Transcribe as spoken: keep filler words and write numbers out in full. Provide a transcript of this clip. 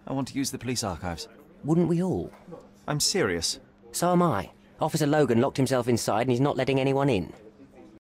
I want to use the police archives. Wouldn't we all? I'm serious. So am I. Officer Logan locked himself inside and he's not letting anyone in.